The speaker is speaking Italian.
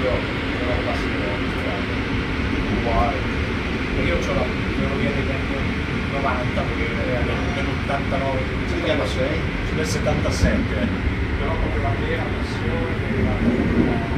io non ho passione, uguale. Io ho la teoria degli anni 90, perché nell'89 Sì, che anno sei? nel 77, però proprio la vera passione la